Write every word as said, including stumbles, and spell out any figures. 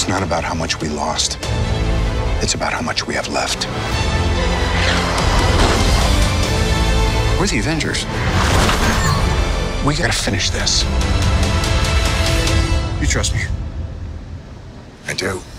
It's not about how much we lost. It's about how much we have left. We're the Avengers. We gotta finish this. You trust me? I do.